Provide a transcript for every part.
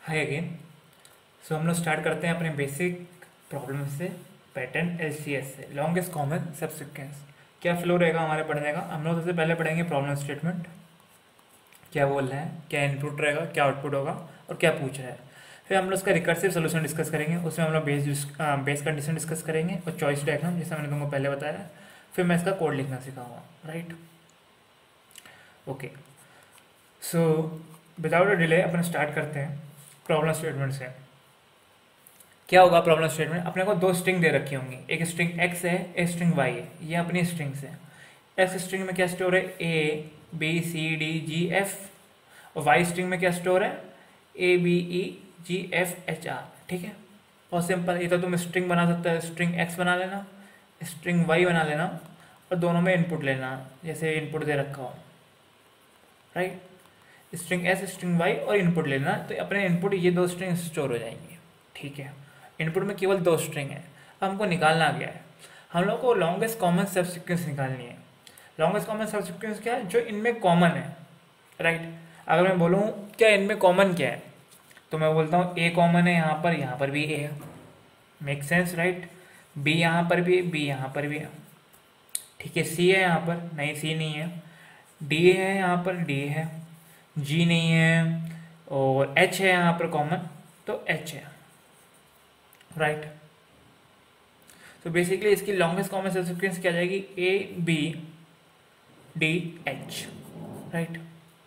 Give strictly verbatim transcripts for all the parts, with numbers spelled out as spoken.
हाय again. सो हम लोग start करते हैं अपने बेसिक प्रॉब्लम से, पैटर्न एलसीएस से, लॉन्गेस्ट कॉमन सबसिक्वेंस। क्या फ्लो रहेगा हमारे पढ़ने का? हम लोग सबसे पहले पढ़ेंगे प्रॉब्लम स्टेटमेंट, क्या बोल रहा है, क्या इनपुट रहेगा, क्या आउटपुट होगा और क्या पूछ रहा है। फिर हम लोग उसका रिकर्सिव सोल्यूशन डिस्कस करेंगे, उसमें हम लोग बेस बेस कंडीशन डिस्कस करेंगे और चॉइस डायग्राम, जैसे मैंने तुमको पहले बताया। फिर मैं इसका कोड लिखना सिखाऊंगा, right? Okay, so without a delay अपन स्टार्ट करते हैं प्रॉब्लम स्टेटमेंट से। क्या होगा प्रॉब्लम स्टेटमेंट? अपने को दो स्ट्रिंग दे रखी होंगी, एक स्ट्रिंग x है, एक स्ट्रिंग y है। ये अपनी स्ट्रिंग्स है। x स्ट्रिंग में क्या स्टोर है? a b c d g f, और y स्ट्रिंग में क्या स्टोर है? a b e g f h r। ठीक है, बहुत सिंपल। ये तो तुम स्ट्रिंग बना सकते हो, स्ट्रिंग x बना लेना, स्ट्रिंग y बना लेना और दोनों में इनपुट लेना, जैसे इनपुट दे रखा हो, right? String s string y और इनपुट लेना, तो अपने इनपुट ये दो स्ट्रिंग स्टोर हो जाएंगे। ठीक है, इनपुट में केवल दो स्ट्रिंग है। अब हमको निकालना गया है, हम लोग को लॉन्गेस्ट कॉमन सबसिक्वेंस निकालनी है। लॉन्गेस्ट कॉमन सबसिक्वेंस क्या है? जो इनमें कॉमन है, राइट? अगर मैं बोलूँ क्या इनमें कॉमन क्या है, तो मैं बोलता हूँ ए कॉमन है, यहाँ पर यहाँ पर भी ए है, मेक सेंस, राइट? बी यहाँ पर भी, बी यहाँ पर भी है, ठीक है। सी है यहाँ पर, नहीं सी नहीं है। डी है यहाँ पर, डी है। जी नहीं है, और एच है यहाँ पर कॉमन, तो एच है, राइट? तो बेसिकली इसकी लॉन्गेस्ट कॉमन सबसिक्वेंस क्या जाएगी? A B D H, right?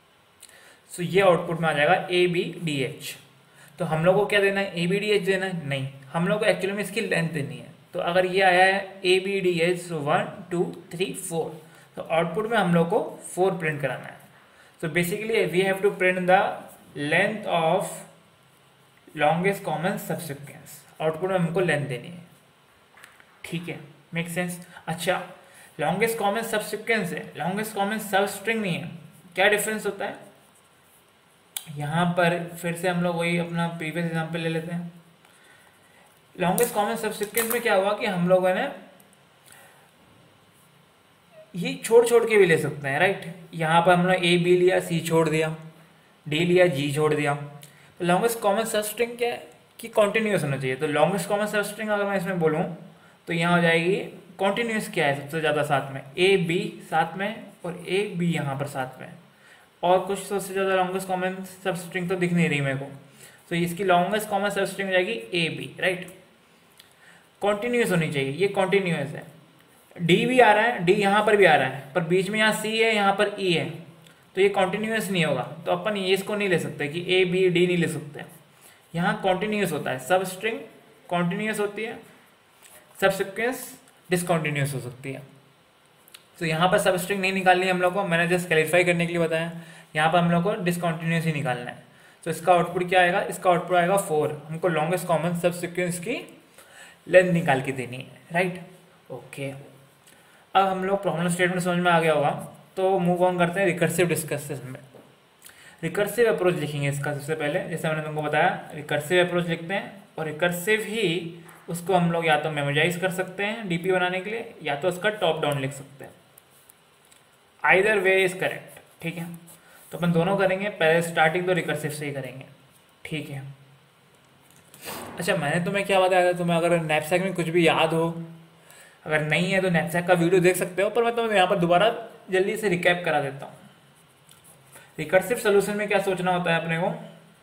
So ये आउटपुट में आ जाएगा ए बी डी एच। तो हम लोग को क्या देना है? ए बी डी एच देना है? नहीं, हम लोग को एक्चुअली में इसकी लेंथ देनी है। तो अगर ये आया है A B D H, so one two three four, तो आउटपुट में हम लोग को फोर प्रिंट कराना है। So basically we have to print the length of longest common subsequence। Output में हमको लेंथ देनी है, ठीक है, मेक सेंस? अच्छा, लॉन्गेस्ट कॉमन सबसिक्वेंस है, लॉन्गेस्ट कॉमन सब स्ट्रिंग नहीं है। क्या डिफरेंस होता है यहाँ पर? फिर से हम लोग वही अपना प्रीवियस एग्जांपल ले लेते हैं। लॉन्गेस्ट कॉमन सबसिक्वेंस में क्या हुआ कि हम लोगों ने ये छोड़ छोड़ के भी ले सकते हैं, राइट? यहाँ पर हमने ए बी लिया, सी छोड़ दिया, डी लिया, जी छोड़ दिया। तो लॉन्गेस्ट कॉमन सब स्ट्रिंग क्या है कि कॉन्टिन्यूस होना चाहिए। तो लॉन्गेस्ट कॉमन सब स्ट्रिंग अगर मैं इसमें बोलूँ तो यहाँ हो जाएगी कॉन्टिन्यूस। क्या है सबसे ज़्यादा साथ में? ए बी साथ में, और ए बी यहाँ पर साथ में, और कुछ सबसे ज़्यादा लॉन्गेस्ट कॉमन सब स्ट्रिंग तो दिख नहीं रही मेरे को। तो इसकी लॉन्गेस्ट कॉमन सब स्ट्रिंग हो जाएगी ए बी, राइट? कॉन्टिन्यूस होनी चाहिए, ये कॉन्टिन्यूस है। डी भी आ रहा है, डी यहाँ पर भी आ रहा है, पर बीच में यहाँ सी है, यहाँ पर ई है, तो ये कॉन्टिन्यूस नहीं होगा। तो अपन ये इसको नहीं ले सकते कि ए बी डी नहीं ले सकते। यहाँ कॉन्टिन्यूस होता है, सब स्ट्रिंग कॉन्टिन्यूस होती है, सबसिक्वेंस डिसकॉन्टिन्यूस हो सकती है। तो यहाँ पर सब स्ट्रिंग नहीं निकालनी है हम लोग को, मैंने जस्ट क्लैरिफाई करने के लिए बताया। यहाँ पर हम लोग को डिसकॉन्टिन्यूस ही निकालना है। तो इसका आउटपुट क्या आएगा? इसका आउटपुट आएगा फोर। हमको लॉन्गेस्ट कॉमन सबसिक्वेंस की लेंथ निकाल के देनी है, राइट? ओके, अब हम लोग प्रॉब्लम स्टेटमेंट समझ में आ गया होगा, तो मूव ऑन करते हैं रिकर्सिव डिस्कशन में। रिकर्सिव अप्रोच लिखेंगे इसका सबसे पहले, जैसे मैंने तुमको बताया रिकर्सिव अप्रोच लिखते हैं, और रिकर्सिव ही उसको हम लोग या तो मेमोराइज कर सकते हैं डीपी बनाने के लिए, या तो उसका टॉप डाउन लिख सकते हैं। आइदर वे इज करेक्ट, ठीक है? तो अपन दोनों करेंगे, पहले स्टार्टिंग तो रिकर्सिव से ही करेंगे, ठीक है? अच्छा, मैंने तुम्हें क्या बताया था? तुम्हें अगर नैपसैक में कुछ भी याद हो, अगर नहीं है तो नैपसैक का वीडियो देख सकते हो, पर मैं तुम्हें यहाँ पर दोबारा जल्दी से रिकैप करा देता हूँ। रिकर्सिव सोल्यूशन में क्या सोचना होता है अपने को?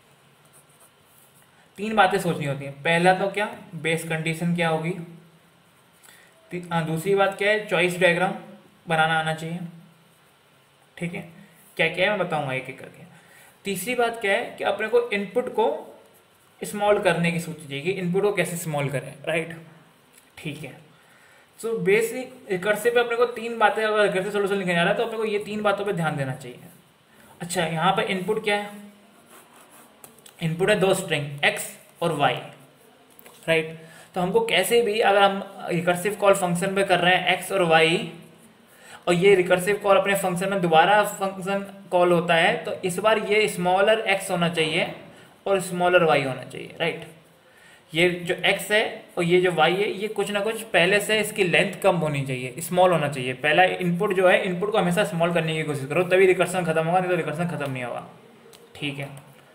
तीन बातें सोचनी होती हैं। पहला तो क्या, बेस कंडीशन क्या होगी। दूसरी बात क्या है, चॉइस डायग्राम बनाना आना चाहिए, ठीक है? क्या क्या है मैं बताऊंगा एक एक करके। तीसरी बात क्या है कि अपने को इनपुट को स्मॉल करने की सोचनी चाहिए कि इनपुट को कैसे स्मॉल करें, राइट? ठीक है। सो बेसिक रिकर्सिव पे अपने को तीन बातें, अगर रिकर्सिव सोल्यूशन लिखने जा रहा है तो अपने को ये तीन बातों पे ध्यान देना चाहिए। अच्छा, यहाँ पर इनपुट क्या है? इनपुट है दो स्ट्रिंग x और y, राइट? तो हमको कैसे भी, अगर हम रिकर्सिव कॉल फंक्शन पे कर रहे हैं x और y, और ये रिकर्सिव कॉल अपने फंक्शन में दोबारा फंक्शन कॉल होता है, तो इस बार ये स्मॉलर x होना चाहिए और स्मॉलर y होना चाहिए, राइट? ये जो x है और ये जो y है, ये कुछ ना कुछ पहले से इसकी लेंथ कम होनी चाहिए, स्मॉल होना चाहिए। पहला इनपुट जो है, इनपुट को हमेशा स्मॉल करने की कोशिश करो, तभी रिकर्सन खत्म होगा, नहीं तो रिकर्सन खत्म नहीं होगा, ठीक है?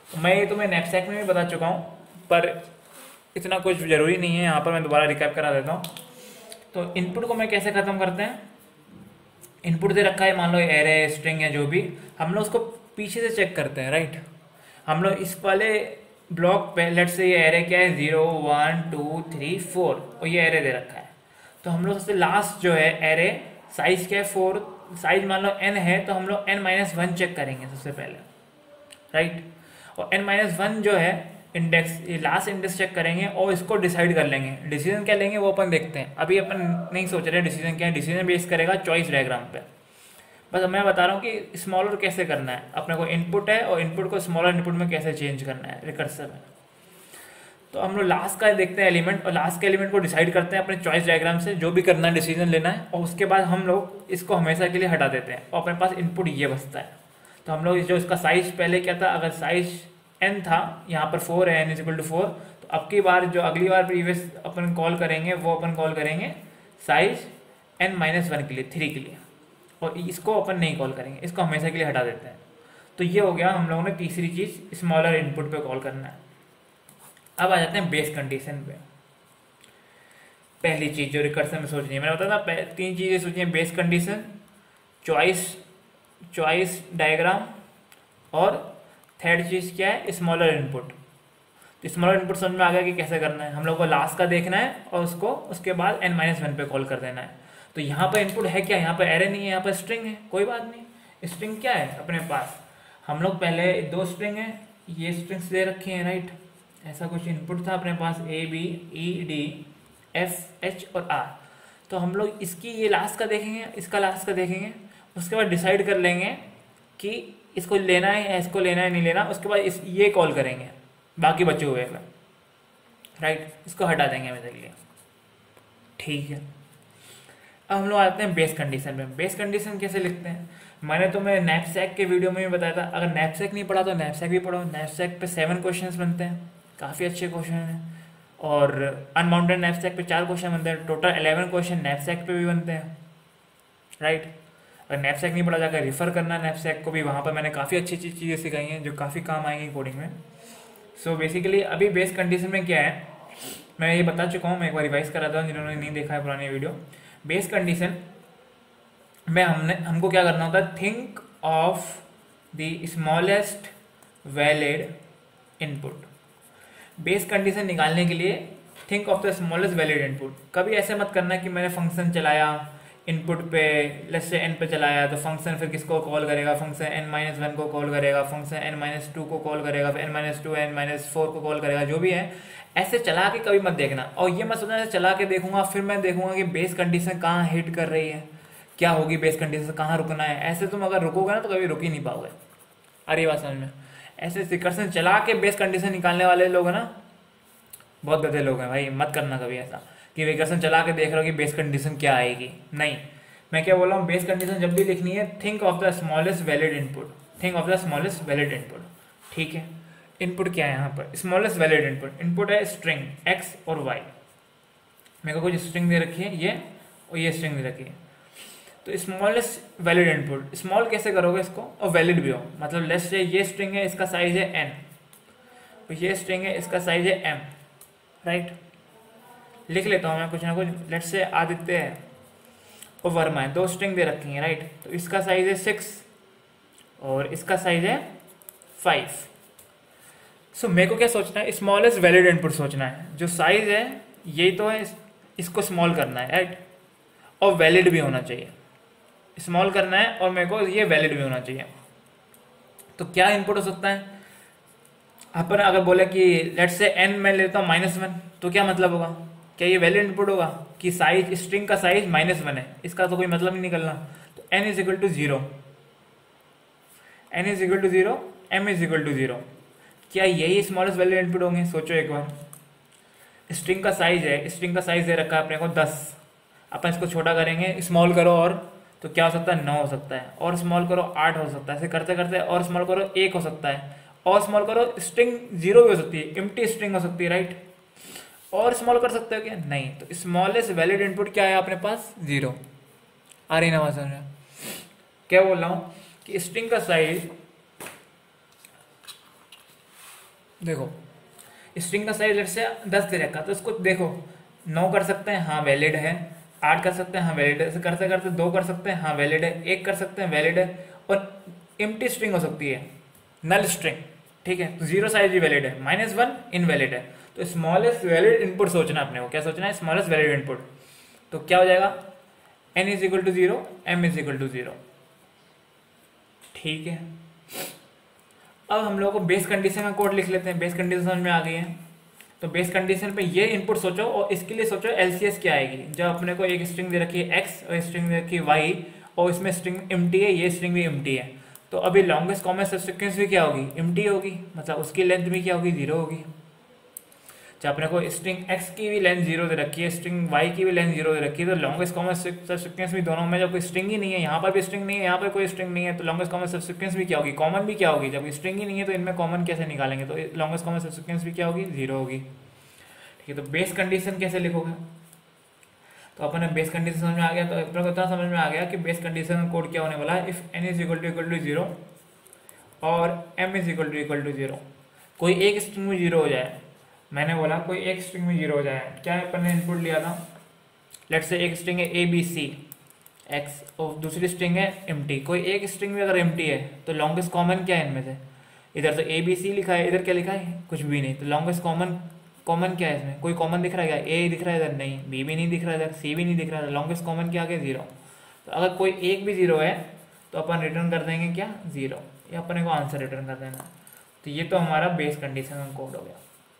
मैं ये तुम्हें नैपसैक में भी बता चुका हूँ, पर इतना कुछ ज़रूरी नहीं है, यहाँ पर मैं दोबारा रिकैप करा देता हूँ। तो इनपुट को मैं कैसे ख़त्म करते हैं, इनपुट दे रखा है, मान लो एरे स्ट्रिंग है जो भी, हम लोग उसको पीछे से चेक करते हैं, राइट। हम लोग इस वाले ब्लॉक पे लेट से ये एरे क्या है, zero one two three four, और ये एरे दे रखा है। तो हम लोग सबसे लास्ट जो है एरे साइज क्या है, फोर, साइज मान लो एन है, तो हम लोग एन माइनस वन चेक करेंगे सबसे पहले, राइट। और एन माइनस वन जो है इंडेक्स, ये लास्ट इंडेक्स चेक करेंगे और इसको डिसाइड कर लेंगे। डिसीजन क्या लेंगे वो अपन देखते हैं, अभी अपन नहीं सोच रहे डिसीजन क्या है। डिसीजन बेस करेगा चॉइस डायग्राम पे। बस मैं बता रहा हूँ कि स्मॉलर कैसे करना है, अपने को इनपुट है और इनपुट को स्मॉलर इनपुट में कैसे चेंज करना है रिकर्सिव में। तो हम लोग लास्ट का देखते हैं एलिमेंट, और लास्ट के एलिमेंट को डिसाइड करते हैं अपने चॉइस डायग्राम से, जो भी करना है डिसीजन लेना है, और उसके बाद हम लोग इसको हमेशा के लिए हटा देते हैं और अपने पास इनपुट ये बचता है। तो हम लोग जो इसका साइज पहले क्या था, अगर साइज एन था, यहाँ पर फोर है, n is equal to four, तो अब की बार जो अगली बार प्रीवियस अपन कॉल करेंगे वो अपन कॉल करेंगे साइज एन माइनस वन के लिए, थ्री के लिए, और इसको अपन नहीं कॉल करेंगे, इसको हमेशा के लिए हटा देते हैं। तो ये हो गया हम लोगों ने तीसरी चीज़, स्मॉलर इनपुट पे कॉल करना है। अब आ जाते हैं बेस कंडीशन पे। पहली चीज़ जो रिकर्सन में सोचनी है, मैंने बताया था तीन चीज़ें सोचनी है, base condition, choice choice diagram, और थर्ड चीज़ क्या है, स्मॉलर इनपुट। तो स्मॉलर इनपुट समझ में आ गया कि कैसे करना है, हम लोग को लास्ट का देखना है और उसको उसके बाद एन माइनस वन पे कॉल कर देना है। तो यहाँ पर इनपुट है क्या, यहाँ पर एरे नहीं है, यहाँ पर स्ट्रिंग है, कोई बात नहीं। स्ट्रिंग क्या है अपने पास, हम लोग पहले दो स्ट्रिंग है, ये स्ट्रिंग्स दे रखे हैं, राइट। ऐसा कुछ इनपुट था अपने पास, A B E D F H और आर। तो हम लोग इसकी ये लास्ट का देखेंगे, इसका लास्ट का देखेंगे, उसके बाद डिसाइड कर लेंगे कि इसको लेना है या इसको लेना है नहीं लेना, उसके बाद इस ये कॉल करेंगे बाकी बचे हुए का, राइट। इसको हटा देंगे हमें लिए, ठीक है। अब हम लोग आते हैं बेस कंडीशन में। बेस कंडीशन कैसे लिखते हैं, मैंने तो मैं नैपसैक के वीडियो में भी बताया था, अगर नैपसैक नहीं पढ़ा तो नैपसैक भी पढ़ो। नैपसैक पे सेवन क्वेश्चंस बनते हैं, काफ़ी अच्छे क्वेश्चन हैं, और अनबाउंडेड नैपसैक पे चार क्वेश्चन बनते हैं, टोटल इलेवन क्वेश्चन नैपसैक पे भी बनते हैं, राइट। अगर नैपसैक नहीं पढ़ा जाकर रिफ़र करना नैपसैक को भी, वहाँ पर मैंने काफ़ी अच्छी अच्छी चीज़ें सिखाई हैं जो काफ़ी काम आएंगी कोडिंग में। सो so बेसिकली अभी बेस कंडीशन में क्या है, मैं ये बता चुका हूँ, मैं एक बार रिवाइज करा था जिन्होंने नहीं देखा है पुरानी वीडियो। बेस कंडीशन में हमने हमको क्या करना होता है, think of the smallest valid input. Base condition निकालने के लिए think of the smallest valid input. कभी ऐसे मत करना कि मैंने फंक्शन चलाया इनपुट पे, लेट्स से एन पे चलाया, तो फंक्शन फिर किसको कॉल करेगा, फंक्शन एन माइनस वन को कॉल करेगा, फंक्शन एन माइनस टू को कॉल करेगा, फिर n minus two n minus four को कॉल करेगा, जो भी है। ऐसे चला के कभी मत देखना, और ये मत सोचना चला के देखूंगा फिर मैं देखूंगा कि बेस कंडीशन कहाँ हिट कर रही है, क्या होगी बेस कंडीशन, कहाँ रुकना है। ऐसे तुम अगर रुकोगे ना तो कभी रुक ही नहीं पाओगे। अरे बात समझ में, ऐसे रिकर्सन चला के बेस कंडीशन निकालने वाले लोग हैं ना, बहुत गधे लोग हैं भाई। मत करना कभी ऐसा कि रिकर्सन चला के देख रहे हो कि बेस कंडीशन क्या आएगी, नहीं। मैं क्या बोल रहा हूँ, बेस कंडीशन जब भी लिखनी है, think of the smallest valid input, think of the smallest valid input, ठीक है। इनपुट क्या है यहाँ पर, स्मॉलेस्ट वैलिड इनपुट। इनपुट है स्ट्रिंग एक्स और वाई, मेरे को कुछ स्ट्रिंग दे रखी है ये, और ये स्ट्रिंग दे रखी है। तो स्मॉलेस्ट वैलिड इनपुट, स्मॉल कैसे करोगे इसको, और वैलिड भी हो, मतलब लेट्स से ये स्ट्रिंग है, इसका साइज है एन, तो ये स्ट्रिंग है, इसका साइज है एम, राइट। लिख लेता हूँ मैं कुछ ना कुछ, लेट्स से आदित्य है और वर्मा है, दो स्ट्रिंग दे रखी हैं, राइट। तो इसका साइज है सिक्स और इसका साइज है फाइव। सो मेरे को क्या सोचना है, स्मॉलेस्ट वैलिड इनपुट सोचना है। जो साइज है यही तो है, इसको स्मॉल करना है, राइट, और वैलिड भी होना चाहिए। स्मॉल करना है और मेरे को ये वैलिड भी होना चाहिए। तो क्या इनपुट हो सकता है, अपन अगर बोले कि लेट्स से एन मैं लेता हूँ माइनस वन, तो क्या मतलब होगा, क्या ये वैलिड इनपुट होगा कि साइज स्ट्रिंग का साइज माइनस वन है, इसका तो कोई मतलब नहीं निकलना। तो n is equal to zero, n is equal to zero, m is equal to zero, क्या यही स्मॉलेस्ट वैलिड इनपुट होंगे। सोचो एक बार, स्ट्रिंग का साइज है, स्ट्रिंग का साइज दे रखा है अपने को दस, अपन इसको छोटा करेंगे, स्मॉल करो और तो क्या हो सकता है, नौ हो सकता है, और स्मॉल करो आठ हो सकता है, ऐसे करते करते और स्मॉल करो एक हो सकता है, और स्मॉल करो स्ट्रिंग जीरो भी हो सकती है, एम्प्टी स्ट्रिंग हो सकती है, राइट। और स्मॉल कर सकते हो क्या, नहीं। तो स्मॉलेस्ट वैलिड इनपुट क्या है अपने पास, जीरो। आ रही ना बात समझ, क्या बोल रहा हूँ कि स्ट्रिंग का साइज देखो स्ट्रिंग का साइज लेट से दस दे रखा, तो इसको देखो नौ कर सकते हैं, हाँ वैलिड है, आठ कर सकते हैं, हाँ वैलिड है, ऐसे करते करते दो कर सकते हैं, हाँ वैलिड है, एक कर सकते हैं, वैलिड है, और एम्प्टी स्ट्रिंग हो सकती है, नल स्ट्रिंग, ठीक है। तो जीरो साइज भी वैलिड है, माइनस वन इनवैलिड है। तो स्मॉलेस्ट वैलिड इनपुट सोचना है अपने को, क्या सोचना है, स्मॉलेस्ट वैलिड इनपुट। तो क्या हो जाएगा, n is equal to zero, m is equal to zero, ठीक है। अब हम लोग को बेस कंडीशन का कोड लिख लेते हैं, बेस कंडीशन समझ में आ गई है। तो बेस कंडीशन पे ये इनपुट सोचो और इसके लिए सोचो एलसीएस क्या आएगी। जब अपने को एक स्ट्रिंग दे रखी है x और स्ट्रिंग दे रखी है y और इसमें स्ट्रिंग एम्प्टी है, ये स्ट्रिंग भी एम्प्टी है, तो अभी लॉन्गेस्ट कॉमन सबसीक्वेंस भी क्या होगी, एम्प्टी होगी, मतलब उसकी लेंथ भी क्या होगी, जीरो होगी। जब अपने को स्ट्रिंग x की भी लेंथ जीरो दे रखी है, स्ट्रिंग y की भी लेंथ जीरो दे रखी है, तो लॉन्गेस्ट कॉमन सबसीक्वेंस भी दोनों में जब कोई स्ट्रिंग ही नहीं है, यहाँ पर भी स्ट्रिंग नहीं है, यहाँ पर कोई स्ट्रिंग नहीं है, तो लॉन्गेस्ट कॉमन सबसीक्वेंस भी क्या होगी, कॉमन भी क्या होगी। जब स्ट्रिंग ही नहीं है तो इनमें कॉमन कैसे निकालेंगे, तो लॉन्गेस्ट कॉमन सबसीक्वेंस भी क्या होगी, जीरो होगी, ठीक है। तो बेस कंडीशन कैसे लिखोगे, तो अपन बेस कंडीशन समझ में आ गया। तो अपने को इतना समझ में आ गया कि बेस कंडीशन कोड क्या होने वाला है, if n is equal to equal to zero और m is equal to equal to zero, कोई एक स्ट्रिंग में जीरो हो जाए, मैंने बोला कोई एक स्ट्रिंग में जीरो हो जाए, क्या अपन ने इनपुट लिया था, लेट्स से एक स्ट्रिंग है ए बी सी एक्स और दूसरी स्ट्रिंग है एम्प्टी, कोई एक स्ट्रिंग में अगर एम्प्टी है तो लॉन्गेस्ट कॉमन क्या है इनमें से, इधर तो ए बी सी लिखा है, इधर क्या लिखा है, कुछ भी नहीं, तो लॉन्गेस्ट कॉमन कॉमन क्या है इसमें, कोई कॉमन दिख रहा है क्या, ए दिख रहा है इधर, नहीं, बी भी नहीं दिख रहा है इधर, सी भी नहीं दिख रहा है, लॉन्गेस्ट कॉमन क्या आ गया, जीरो। तो अगर कोई एक भी जीरो है तो अपन रिटर्न कर देंगे क्या, जीरो, या अपने को आंसर रिटर्न कर देना। तो ये तो हमारा बेस कंडीशन का कोड हो गया,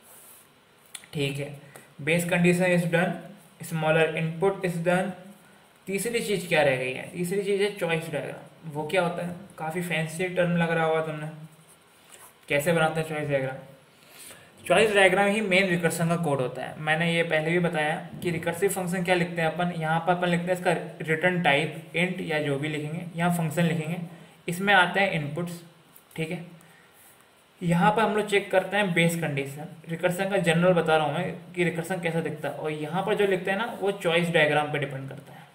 ठीक है। Base condition is done, smaller input is done. तीसरी चीज क्या रह गई है, तीसरी चीज है चॉइस डायग्राम। वो क्या होता है, काफी फैंसी टर्म लग रहा होगा तुमने, कैसे बनाते हैं चॉइस डायग्राम। चॉइस डायग्राम ही मेन रिकर्सन का कोड होता है। मैंने ये पहले भी बताया कि रिकर्सिव फंक्शन क्या लिखते हैं अपन, यहाँ पर अपन लिखते हैं इसका रिटर्न टाइप इंट या जो भी लिखेंगे, यहाँ फंक्शन लिखेंगे, इसमें आते हैं इनपुट्स, ठीक है। यहाँ पर हम लोग चेक करते हैं बेस कंडीशन, रिकर्सन का जनरल बता रहा हूँ मैं कि रिकर्सन कैसा दिखता है, और यहाँ पर जो लिखते हैं ना वो चॉइस डायग्राम पे डिपेंड करता है,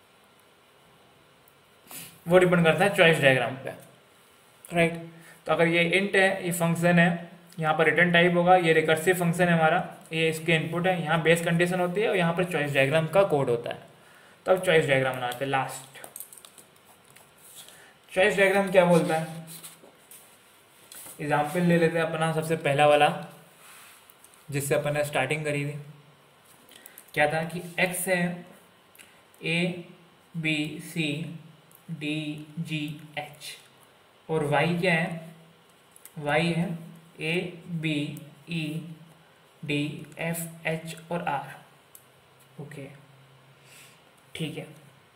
वो डिपेंड करता है चॉइस डायग्राम पे, राइट। तो अगर ये इंट है, ये फंक्शन है, यहाँ पर रिटर्न टाइप होगा, ये रिकर्सिव फंक्शन है हमारा, ये इसके इनपुट है, यहाँ बेस कंडीशन होती है और यहाँ पर चॉइस डायग्राम का कोड होता है। तो अब चॉइस डायग्राम बनाते हैं। लास्ट चॉइस डायग्राम क्या बोलता है, एग्जाम्पल ले लेते हैं अपना सबसे पहला वाला जिससे अपन ने स्टार्टिंग करी थी। क्या था कि x है A B C D G H और y क्या है, y है A B E D F H और आर, ओके, ठीक है।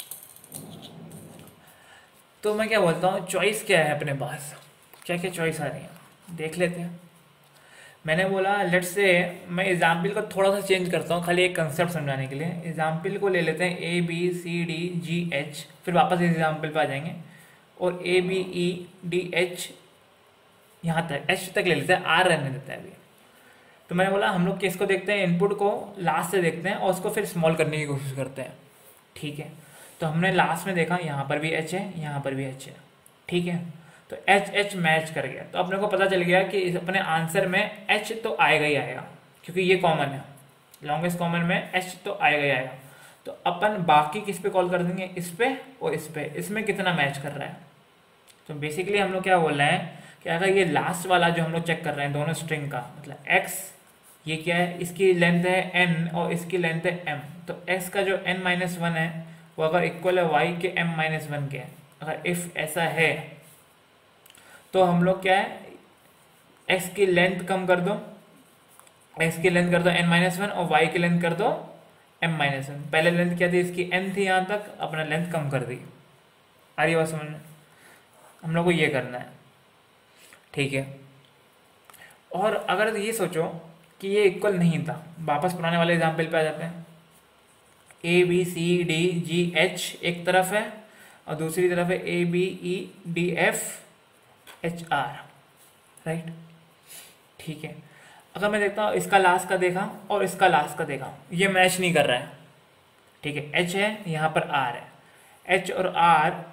तो मैं क्या बोलता हूँ, चॉइस क्या है अपने पास, क्या क्या चॉइस आ रही है देख लेते हैं। मैंने बोला लेट्स से, मैं एग्जाम्पल को थोड़ा सा चेंज करता हूँ खाली एक कंसेप्ट समझाने के लिए। एग्जाम्पल को ले लेते हैं A B C D G H, फिर वापस इस एग्जाम्पल पे आ जाएंगे, और A B E D H यहाँ तक, एच तक ले लेते हैं, आर रहने देते हैं अभी। तो मैंने बोला हम लोग किसको देखते हैं, इनपुट को लास्ट से देखते हैं और उसको फिर स्मॉल करने की कोशिश करते हैं, ठीक है। तो हमने लास्ट में देखा यहाँ पर भी एच है, यहाँ पर भी एच है, ठीक है। तो एच एच मैच कर गया, तो अपने को पता चल गया कि इस अपने आंसर में एच तो आएगा ही आएगा, क्योंकि ये कॉमन है, लॉन्गेस्ट कॉमन में एच तो आएगा ही आएगा। तो अपन बाकी किस पे कॉल कर देंगे, इस पे और इस पे, इसमें कितना मैच कर रहा है। तो बेसिकली हम लोग क्या बोल रहे हैं कि अगर ये लास्ट वाला जो हम लोग चेक कर रहे हैं दोनों स्ट्रिंग का, मतलब x ये क्या है, इसकी लेंथ है n और इसकी लेंथ है m, तो x का जो n माइनस वन है वो अगर इक्वल है y के m माइनस वन के, अगर इफ ऐसा है तो हम लोग क्या है, x की लेंथ कम कर दो, x की लेंथ कर दो n माइनस वन और y की लेंथ कर दो m माइनस वन। पहले लेंथ क्या थी इसकी, n थी, यहाँ तक अपना लेंथ कम कर दी। आ रही बात समझ में, हम लोग को ये करना है, ठीक है। और अगर ये सोचो कि ये इक्वल नहीं था, वापस पुराने वाले एग्जाम्पल पे आ जाते हैं। A B C D G H एक तरफ है और दूसरी तरफ है A B E D F H R, right, ठीक है। अगर मैं देखता हूँ इसका लास्ट का देखा और इसका लास्ट का देखा, ये मैच नहीं कर रहा है, ठीक है। एच है यहाँ पर आर है, एच और आर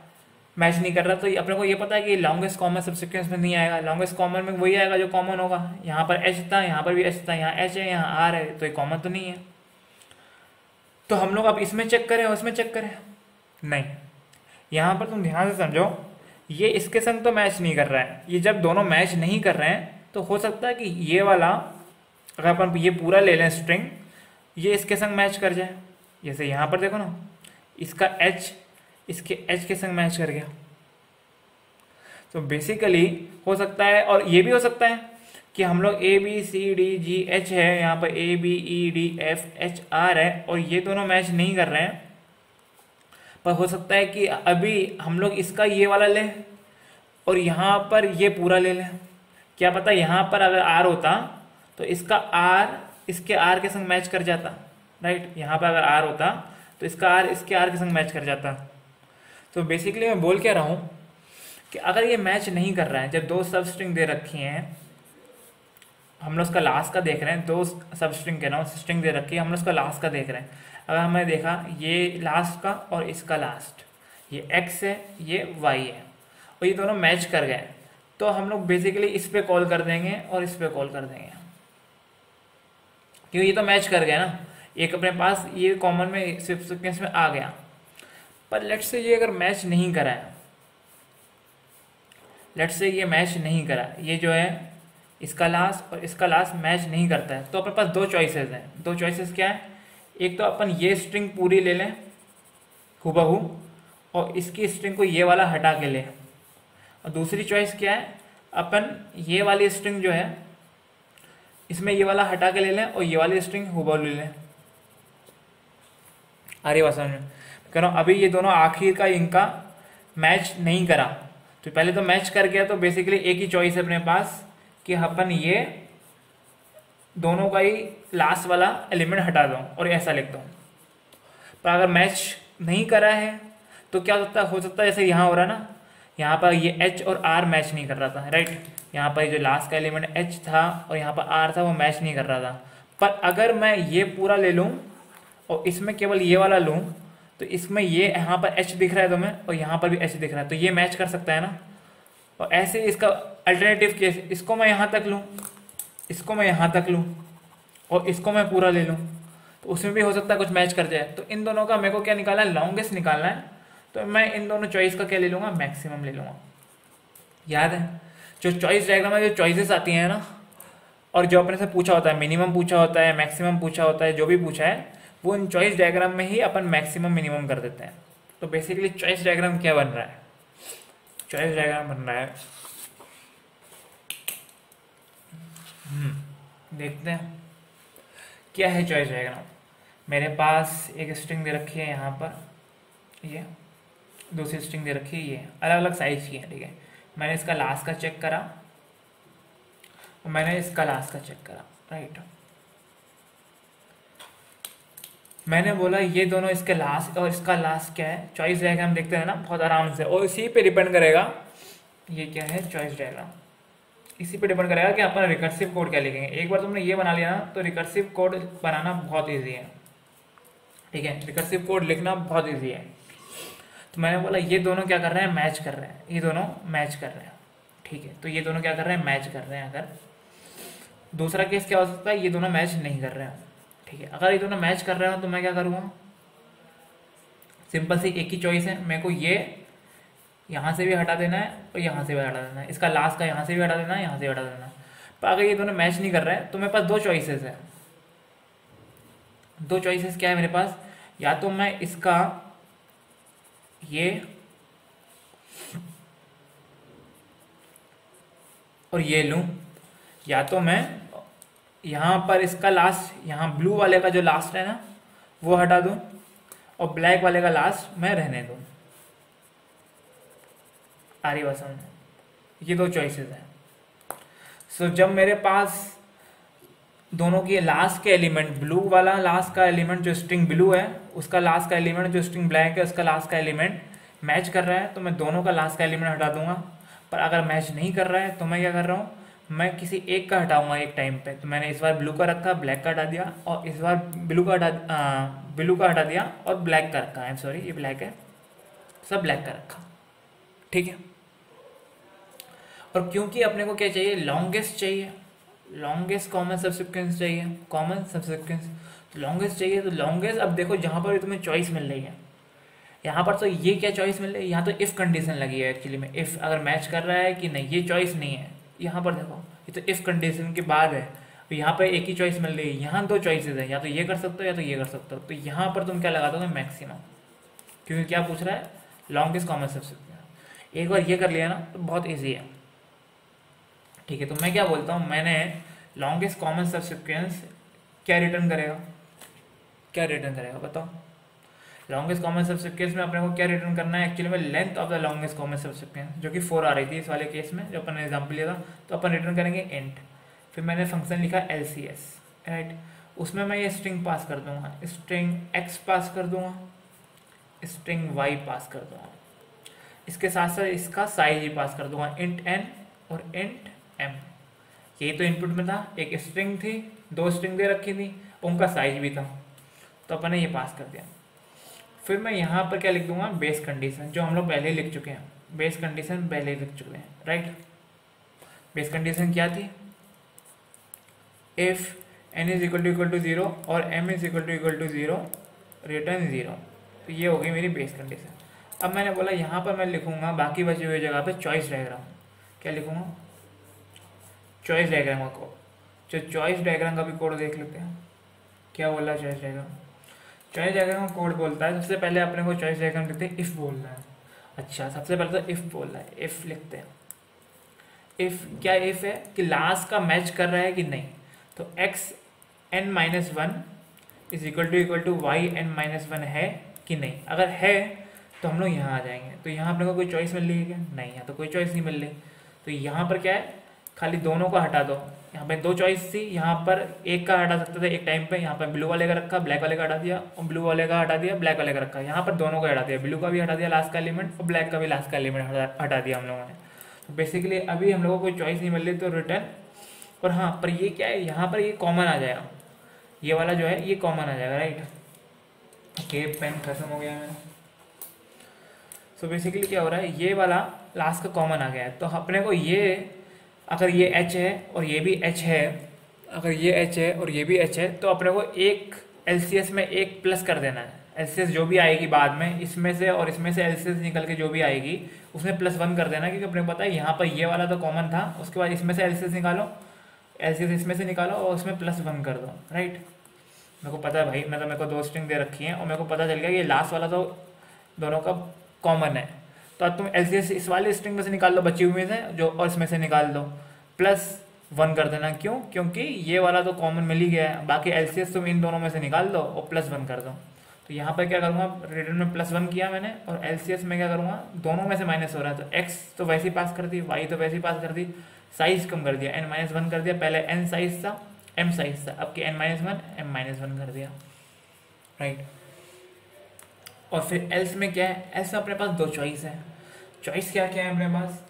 मैच नहीं कर रहा, तो ये अपने को ये पता है कि लॉन्गेस्ट कॉमन सबसिक्वेंस में नहीं आएगा। लॉन्गेस्ट कॉमन में वही आएगा जो कॉमन होगा। यहाँ पर एच था, यहाँ पर भी एच था, यहाँ एच है, यहाँ आर है, तो ये कॉमन तो नहीं है। तो हम लोग अब इसमें चेक करें और उसमें चेक करें? नहीं। यहाँ पर तुम ध्यान से समझो, ये इसके संग तो मैच नहीं कर रहा है। ये जब दोनों मैच नहीं कर रहे हैं तो हो सकता है कि ये वाला, अगर अपन ये पूरा ले लें स्ट्रिंग, ये इसके संग मैच कर जाए। जैसे यहाँ पर देखो ना, इसका एच इसके एच के संग मैच कर गया। तो बेसिकली हो सकता है, और ये भी हो सकता है कि हम लोग A B C D G H है, यहाँ पर A B E D F H R है, और ये दोनों मैच नहीं कर रहे हैं। पर हो सकता है कि अभी हम लोग इसका ये वाला लें और यहाँ पर ये पूरा ले लें। क्या पता यहाँ पर अगर आर होता तो इसका आर इसके आर के संग मैच कर जाता, राइट। यहाँ पर अगर आर होता तो इसका आर इसके आर के संग मैच कर जाता। तो बेसिकली मैं बोल क्या रहा हूँ कि अगर ये मैच नहीं कर रहा है, जब दो सब स्ट्रिंग दे रखी हैं, हम लोग उसका लास्ट का देख रहे हैं, दो सब स्ट्रिंग के नाम स्ट्रिंग दे रखी है, हम लोग उसका लास्ट का देख रहे हैं। अगर हमने देखा ये लास्ट का और इसका लास्ट, ये x है ये y है, और ये दोनों मैच कर गए, तो हम लोग बेसिकली इस पे कॉल कर देंगे और इस पे कॉल कर देंगे, क्योंकि ये तो मैच कर गया ना। एक अपने पास ये कॉमन में सबसिक्वेंस में आ गया। पर लेट्स से ये अगर मैच नहीं करा है, लेट्स से ये मैच नहीं करा, ये जो है इसका लास्ट और इसका लास्ट मैच नहीं करता है, तो अपने पास दो चॉइसेस हैं। दो चॉइसेस क्या है? एक तो अपन ये स्ट्रिंग पूरी ले लें हुबहू, और इसकी स्ट्रिंग को ये वाला हटा के लें। और दूसरी चॉइस क्या है? अपन ये वाली स्ट्रिंग जो है इसमें ये वाला हटा के ले लें और ये वाली स्ट्रिंग हुबहू ले लें। आ रही बात समझ में? कह रहा हूँ अभी ये दोनों आखिर का इनका मैच नहीं करा, तो पहले तो मैच कर गया, तो बेसिकली एक ही चॉइस है अपने पास कि अपन ये दोनों का ही लास्ट वाला एलिमेंट हटा दो और ऐसा लिख दो। पर अगर मैच नहीं करा है तो क्या हो सकता है? हो सकता है जैसे यहाँ हो रहा ना, यहाँ पर ये H और R मैच नहीं कर रहा था, राइट। यहाँ पर जो लास्ट का एलिमेंट H था और यहाँ पर R था, वो मैच नहीं कर रहा था। पर अगर मैं ये पूरा ले लूँ और इसमें केवल ये वाला लूँ, तो इसमें ये यहाँ पर H दिख रहा है तुम्हें और यहाँ पर भी H दिख रहा है, तो ये मैच कर सकता है ना। और ऐसे इसका अल्टरनेटिव केस, इसको मैं यहाँ तक लूँ, इसको मैं यहाँ तक लूँ और इसको मैं पूरा ले लूँ, तो उसमें भी हो सकता है कुछ मैच कर जाए। तो इन दोनों का मेरे को क्या निकालना है? लॉन्गेस्ट निकालना है। तो मैं इन दोनों चॉइस का क्या ले लूँगा? मैक्सिमम ले लूँगा। याद है जो चॉइस डायग्राम में जो चॉइसेस आती हैं ना, और जो अपने से पूछा होता है, मिनिमम पूछा होता है, मैक्सिमम पूछा होता है, जो भी पूछा है वो इन चॉइस डायग्राम में ही अपन मैक्सिमम मिनिमम कर देते हैं। तो बेसिकली चॉइस डायग्राम क्या बन रहा है? चॉइस डायग्राम बन रहा है, हम्म देखते हैं क्या है चॉइस डायग्राम। मेरे पास एक स्ट्रिंग दे रखी है, यहाँ पर ये दूसरी स्ट्रिंग दे रखी है, ये अलग अलग साइज की है, ठीक है। मैंने इसका लास्ट का चेक करा और मैंने इसका लास्ट का चेक करा, राइट। मैंने बोला ये दोनों इसके लास्ट और इसका लास्ट क्या है? चॉइस डायग्राम देखते हैं ना बहुत आराम से, और इसी पे डिपेंड करेगा ये क्या है चॉइस डायग्राम। इसी पे डिपेंड करेगा कि अपन रिकर्सिव कोड क्या लिखेंगे। एक बार तुमने ये बना लिया ना तो रिकर्सिव कोड बनाना बहुत ईजी है, ठीक है। रिकर्सिव कोड लिखना बहुत ईजी है। तो मैंने बोला ये दोनों क्या कर रहे हैं? मैच कर रहे हैं, ये दोनों मैच कर रहे हैं, ठीक है। तो ये दोनों क्या कर रहे हैं? मैच कर रहे हैं। अगर दूसरा केस क्या हो सकता है? ये दोनों मैच नहीं कर रहे हैं, ठीक है। अगर ये दोनों मैच कर रहे हो तो मैं क्या करूँगा? सिंपल सी एक ही चॉइस है, मेरे को ये यहाँ से भी हटा देना है और यहाँ से भी हटा देना है, इसका लास्ट का यहाँ से भी हटा देना है, यहाँ से भी हटा देना है। पर अगर ये दोनों मैच नहीं कर रहे हैं तो मेरे पास दो चॉइसेस है। दो चॉइसेस क्या है मेरे पास? या तो मैं इसका ये और ये लूँ, या तो मैं यहाँ पर इसका लास्ट, यहाँ ब्लू वाले का जो लास्ट है ना वो हटा दूँ और ब्लैक वाले का लास्ट मैं रहने दूँ। आ रही बात समझ? ये दो चॉइसेस हैं। सो so, जब मेरे पास दोनों की लास्ट के एलिमेंट, ब्लू वाला लास्ट का एलिमेंट जो स्ट्रिंग ब्लू है, उसका लास्ट का एलिमेंट जो स्ट्रिंग ब्लैक है, उसका लास्ट का एलिमेंट मैच कर रहा है, तो मैं दोनों का लास्ट का एलिमेंट हटा दूंगा। पर अगर मैच नहीं कर रहा है तो मैं क्या कर रहा हूँ? मैं किसी एक का हटाऊंगा एक टाइम पे। तो मैंने इस बार ब्लू का रखा, ब्लैक का हटा दिया, और इस बार ब्लू का हटा ब्लू का हटा दिया और ब्लैक का रखा। आई एम सॉरी, ये ब्लैक है, सब ब्लैक का रखा, ठीक है। और क्योंकि अपने को क्या चाहिए, लॉन्गेस्ट चाहिए, लॉन्गेस्ट कॉमन सबसिक्वेंस चाहिए, कॉमन सबसिक्वेंस लॉन्गेस्ट चाहिए। तो लॉन्गेस्ट, अब देखो जहाँ पर भी तुम्हें चॉइस मिल रही है, यहाँ पर तो ये क्या चॉइस मिल रही है, यहाँ तो इफ़ कंडीशन लगी है एक्चुअली में, इफ़ अगर मैच कर रहा है कि नहीं, ये चॉइस नहीं है। यहाँ पर देखो ये तो इफ़ कंडीशन के बाद है, तो यहाँ पर एक ही चॉइस मिल रही है, यहाँ दो चॉइसेस है, या तो ये कर सकते हो या तो ये कर सकते हो। तो यहाँ पर तुम क्या लगा दोगे, मैक्सिमम, क्योंकि क्या पूछ रहा है, लॉन्गेस्ट कॉमन सबसिक्वेंस। एक बार ये कर लिया ना तो बहुत ईजी है, ठीक है। तो मैं क्या बोलता हूँ, मैंने लॉन्गेस्ट कॉमन सबसिक्वेंस क्या रिटर्न करेगा, क्या रिटर्न करेगा बताओ। लॉन्गेस्ट कॉमन सबसिक्वेंस में अपने को क्या रिटर्न करना है, एक्चुअली में length of the longest common subsequence, जो कि फोर आ रही थी इस वाले केस में जो अपन ने एग्जाम्पल लिया था। तो अपन रिटर्न करेंगे इंट, फिर मैंने फंक्शन लिखा एल सी एस, राइट। उसमें मैं ये स्ट्रिंग पास कर दूंगा, स्ट्रिंग एक्स पास कर दूंगा, स्ट्रिंग वाई पास कर दूंगा, इसके साथ साथ इसका साइज ही पास कर दूंगा, इंट एन और इंट एम। यही तो इनपुट में था, एक स्ट्रिंग थी, दो स्ट्रिंग दे रखी थी, उनका साइज भी था, तो अपन ने ये पास कर दिया। फिर मैं यहाँ पर क्या लिख दूंगा, बेस कंडीशन, जो हम लोग पहले ही लिख चुके हैं, बेस कंडीशन पहले ही लिख चुके हैं, राइट। बेस कंडीशन क्या थी, if n is equal to equal to zero और m is equal to equal to zero, return zero. तो ये हो गई मेरी बेस कंडीशन। अब मैंने बोला यहाँ पर मैं लिखूंगा बाकी बची हुई जगह पे चॉइस डायग्राम, क्या लिखूंगा, चॉइस डायग्राम का कोड। जो चॉइस डायग्राम का भी कोड देख लेते हैं, क्या बोल रहा है चॉइस डायग्राम। चॉइस डायग्राम का कोड बोलता है, सबसे पहले अपने को चॉइस डायग्राम लिखते हैं, इफ़ बोल रहा है। अच्छा, सबसे पहले तो इफ़ बोल रहा है, इफ़ लिखते हैं। इफ़ क्या इफ़ है कि लास्ट का मैच कर रहा है कि नहीं। तो X n minus one is equal to equal to Y n minus one है कि नहीं। अगर है तो हम लोग यहाँ आ जाएंगे। तो यहाँ अपने को कोई चॉइस मिल रही है क्या, नहीं, यहाँ तो कोई चॉइस नहीं मिल रही। तो यहाँ पर क्या है, खाली दोनों को हटा दो। यहाँ पे दो चॉइस थी, यहाँ पर एक का हटा सकते थे एक टाइम पे, यहाँ पर ब्लू वाले का रखा, ब्लैक वाले का हटा दिया, और ब्लू वाले का हटा दिया, ब्लैक वाले का रखा। यहाँ पर दोनों का हटा दिया, ब्लू का भी हटा दिया लास्ट का एलिमेंट, और ब्लैक का भी लास्ट का एलिमेंट हटा दिया हम लोगों ने। तो बेसिकली अभी हम लोगों को कोई चॉइस नहीं मिल रही, तो रिटर्न। और हाँ, पर ये क्या है, यहाँ पर ये कॉमन आ जाएगा, ये वाला जो है ये कॉमन आ जाएगा, राइट। ओके, पेन खत्म हो गया मेरा। सो बेसिकली क्या हो रहा है, ये वाला लास्ट का कॉमन आ गया है। तो अपने को ये, अगर ये एच है और ये भी एच है, अगर ये एच है और ये भी एच है, तो अपने को एक एल सी एस में एक प्लस कर देना है। एल सी एस जो भी आएगी बाद में, इसमें से और इसमें से एल सी एस निकल के जो भी आएगी उसमें प्लस वन कर देना, क्योंकि अपने को पता है यहाँ पर ये वाला तो कॉमन था। उसके बाद इसमें से एल सी एस निकालो, एल सी एस इसमें से निकालो और उसमें प्लस वन कर दो, राइट। मेरे को पता है भाई, मतलब मेरे को दो स्ट्रिंग दे रखी हैं और मेरे को पता चल गया कि ये लास्ट वाला तो दोनों का कॉमन है। तो अब तुम एल सी एस इस वाले स्ट्रिंग में से निकाल दो, बची हुई से जो, और इसमें से निकाल दो, प्लस वन कर देना। क्यों, क्योंकि ये वाला तो कॉमन मिल ही गया है, बाकी एल सी एस तुम इन दोनों में से निकाल दो और प्लस वन कर दो। तो यहाँ पर क्या करूँगा, रिटर्न में प्लस वन किया मैंने, और एल सी एस में क्या करूँगा, दोनों में से माइनस हो रहा है। तो एक्स तो वैसे ही पास कर दी, वाई तो वैसे ही पास कर दी, साइज कम कर दिया, एन माइनस वन कर दिया। पहले एन साइज था, एम साइज था, अब की n minus one m minus one कर दिया, राइट। और फिर एल्स में क्या है, एल्स में अपने पास दो चॉइस है। चॉइस क्या क्या है अपने पास,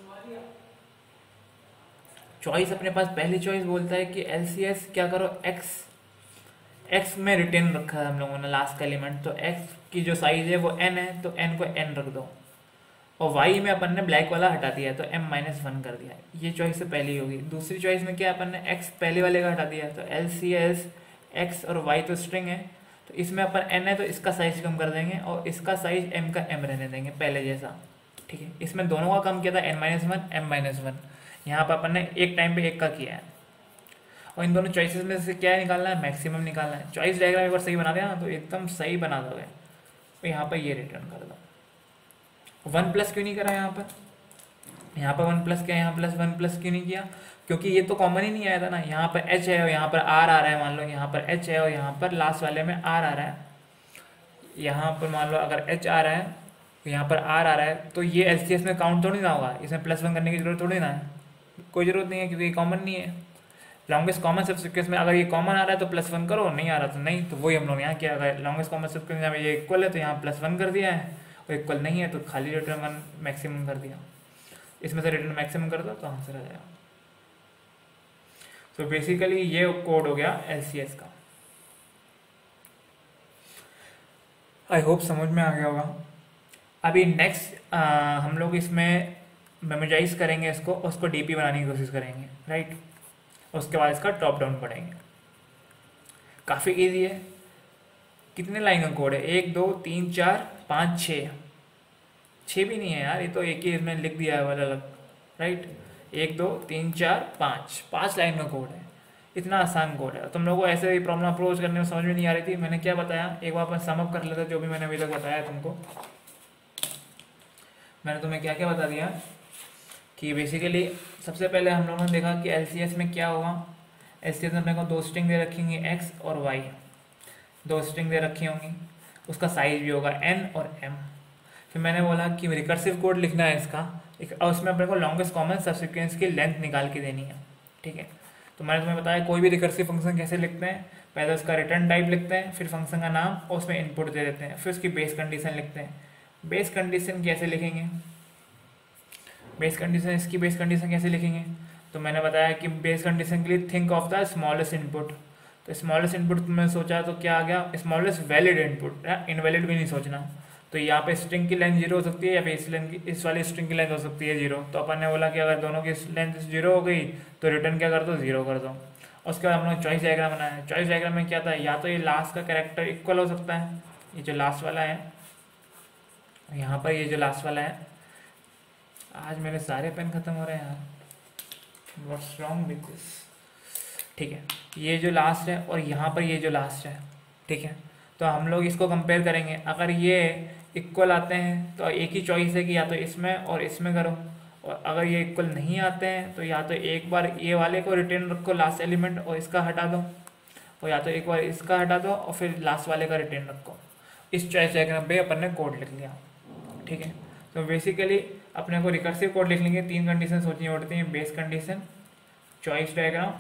चॉइस अपने पास पहली चॉइस बोलता है कि एल सी एस क्या करो, एक्स एक्स में रिटेन रखा है हम लोगों ने लास्ट का एलिमेंट, तो एक्स की जो साइज है वो एन है, तो एन को एन रख दो। और वाई में अपन ने ब्लैक वाला हटा दिया है, तो एम माइनस वन कर दिया है। ये चॉइस से पहली होगी। दूसरी चॉइस में क्या अपन ने एक्स पहले वाले का हटा दिया है, तो एल सी एस एक्स और वाई तो स्ट्रिंग है, तो इसमें अपन एन है तो इसका साइज कम कर देंगे और इसका साइज एम का एम रहने देंगे पहले जैसा, ठीक है। इसमें दोनों का कम किया था, n minus one m minus one, यहाँ पर अपन ने एक टाइम पे एक का किया है। और इन दोनों चॉइसेस में से क्या निकालना है, मैक्सिमम निकालना है। चॉइस डायग्राम एक बार सही बना देना तो एकदम सही बना दोगे। तो यहाँ पर ये रिटर्न कर दो। वन प्लस क्यों नहीं करा यहाँ पर, यहाँ पर वन प्लस क्या, यहाँ प्लस वन प्लस क्यों नहीं किया, क्योंकि ये तो कॉमन ही नहीं आया था ना। यहाँ पर एच है और यहाँ पर आर आ रहा है, मान लो यहाँ पर एच है और यहाँ पर लास्ट वाले में आर आ रहा है। यहाँ पर मान लो अगर एच आ रहा है तो यहाँ पर आर आ रहा है, तो ये एल सी एस में काउंट थोड़ी ना होगा, इसमें प्लस वन करने की जरूरत थोड़ी ना है, कोई ज़रूरत नहीं है क्योंकि ये कॉमन नहीं है। लॉन्गेस्ट कॉमन सबसिक्वेंस में अगर ये कॉमन आ रहा है तो प्लस वन करो, नहीं आ रहा तो नहीं। तो वही हम लोग यहाँ किया, अगर लॉन्गेस्ट कॉमन सबसिक्वेंस में ये इक्वल है तो यहाँ प्लस वन कर दिया है, और इक्वल नहीं है तो खाली रिटर्न वन मैक्सिमम कर दिया। इसमें से रिटर्न मैक्सिमम कर दो तो आंसर आ जाएगा। तो बेसिकली ये कोड हो गया एल सी एस का। आई होप समझ में आ गया होगा। अभी नेक्स्ट हम लोग इसमें मेमोराइज करेंगे इसको, उसको डीपी बनाने की कोशिश करेंगे, राइट। उसके बाद इसका टॉप डाउन पढ़ेंगे। काफ़ी इजी है। कितने लाइन का कोड है? एक दो तीन चार पाँच छः। छः भी नहीं है यार, ये तो एक ही इसमें लिख दिया है अलग अलग, राइट। एक दो तीन चार पाँच, पाँच लाइन का कोड है। इतना आसान कोड है। तुम लोगों को ऐसे ही प्रॉब्लम अप्रोच करने में समझ में नहीं आ रही थी, मैंने क्या बताया एक बार अपन समअप कर लेते जो भी मैंने अभी तक बताया तुमको। मैंने तुम्हें क्या क्या बता दिया कि बेसिकली सबसे पहले हम लोगों ने देखा कि एलसीएस में क्या होगा। एलसीएस में अपने को दो स्ट्रिंग दे रखी होंगी, एक्स और वाई, दो स्ट्रिंग दे रखी होंगी। उसका साइज भी होगा एन और एम। फिर मैंने बोला कि रिकर्सिव कोड लिखना है इसका, और उसमें अपने को लॉन्गेस्ट कॉमन सबसीक्वेंस की लेंथ निकाल के देनी है, ठीक है। तो मैंने तुम्हें बताया कोई भी रिकर्सिव फंक्शन कैसे लिखते हैं। पहले उसका रिटर्न टाइप लिखते हैं, फिर फंक्शन का नाम और उसमें इनपुट दे देते हैं, फिर उसकी बेस कंडीशन लिखते हैं। बेस कंडीशन कैसे लिखेंगे? बेस कंडीशन इसकी बेस कंडीशन कैसे लिखेंगे? तो मैंने बताया कि बेस कंडीशन के लिए think of the smallest input. तो स्मॉलेस्ट इनपुट तुमने सोचा तो क्या आ गया? स्मॉलेस्ट वैलिड इनपुट, इनवैलिड भी नहीं सोचना। तो यहाँ पे स्ट्रिंग की लेंथ जीरो हो सकती है या फिर इस लेंथ की, इस वाली स्ट्रिंग की लेंथ हो सकती है जीरो। तो अपन ने बोला कि अगर दोनों की लेंथ जीरो हो गई तो रिटर्न क्या कर दो? जीरो कर दो। उसके बाद हम लोग चॉइस डायग्राम बनाया। चॉइस डायग्राम में क्या था? या तो ये लास्ट का कैरेक्टर इक्वल हो सकता है, ये जो लास्ट वाला है, यहाँ पर ये जो लास्ट वाला है। आज मेरे सारे पेन खत्म हो रहे हैं यार, व्हाट्स रॉन्ग विद दिस। ठीक है, ये जो लास्ट है और यहाँ पर ये जो लास्ट है, ठीक है। तो हम लोग इसको कंपेयर करेंगे। अगर ये इक्वल आते हैं तो एक ही चॉइस है कि या तो इसमें और इसमें करो, और अगर ये इक्वल नहीं आते हैं तो या तो एक बार ये वाले को रिटर्न रखो लास्ट एलिमेंट और इसका हटा दो, और या तो एक बार इसका हटा दो और फिर लास्ट वाले का रिटर्न रखो। इस चॉइस डायग्राम पे अपन ने कोड लिख लिया, ठीक है। तो बेसिकली अपने को रिकर्सिव कोड लिख लेंगे। तीन कंडीशन सोचनी पड़ती हैं, बेस कंडीशन, चॉइस डायग्राम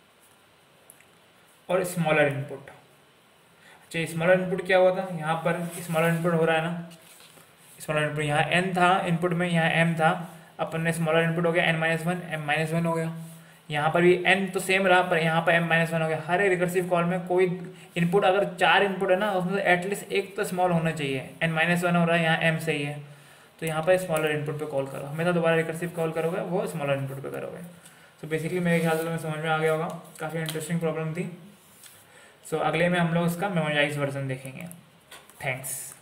और स्मॉलर इनपुट। अच्छा, स्मॉलर इनपुट क्या हुआ था? यहाँ पर स्मॉलर इनपुट हो रहा है ना, स्मॉलर इनपुट यहाँ एन था इनपुट में, यहाँ एम था, अपन ने स्मॉलर इनपुट हो गया n minus one, m minus one हो गया। यहाँ पर भी एन तो सेम रहा पर यहाँ पर एम माइनस वन हो गया। हर एक रिकर्सिव कॉल में कोई इनपुट, अगर चार इनपुट है ना उसमें एटलीस्ट एक तो स्मॉल होना चाहिए। एन माइनस वन हो रहा है, यहाँ एम सही है, तो यहाँ पर स्मॉलर इनपुट पे कॉल करो। हमेशा दोबारा रिकर्सिव कॉल करोगे वो स्मॉलर इनपुट पे करोगे। तो बेसिकली मेरे ख्याल से तुम्हें समझ में आ गया होगा, काफ़ी इंटरेस्टिंग प्रॉब्लम थी। सो so, अगले में हम लोग उसका मेमोराइज वर्जन देखेंगे। थैंक्स।